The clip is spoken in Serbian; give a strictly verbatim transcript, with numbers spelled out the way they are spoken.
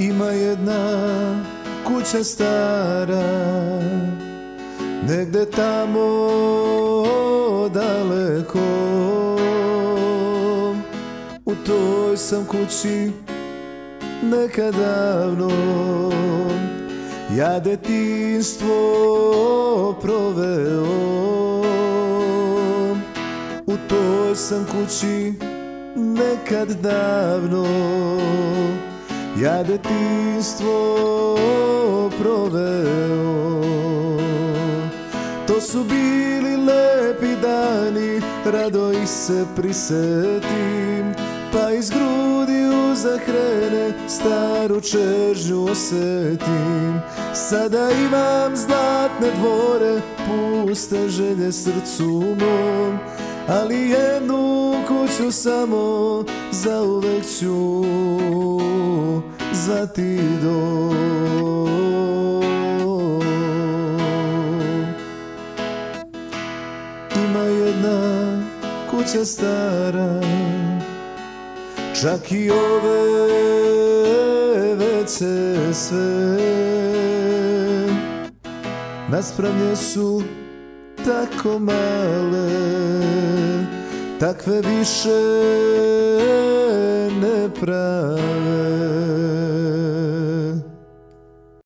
Ima jedna kuća stara, negde tamo daleko. U toj sam kući nekad davno ja detinjstvo proveo. U toj sam kući nekad davno ja detinjstvo proveo. To su bili lepi dani, rado ih se prisetim, pa iz grudi uzahrene staru čežnju osetim. Sada imam zlatne dvore, puste želje srcu mom, ali jednu kuću samo zauvek ću zvati dom. Ima jedna kuća stara, čak i ove veće sve naspram nje su tako male, takve više ne prave.